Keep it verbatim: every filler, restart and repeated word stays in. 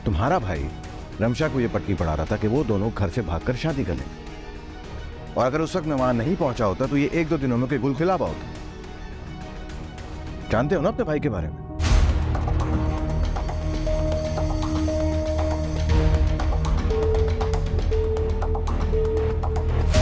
तुम्हारा भाई रमशा को यह पट्टी पड़ा रहा था कि वो दोनों घर से भागकर शादी कर लें, और अगर उस वक्त मैं वहां नहीं पहुंचा होता तो ये एक दो दिनों में कोई गुल खिलावा होता। जानते हो ना अपने भाई के बारे में?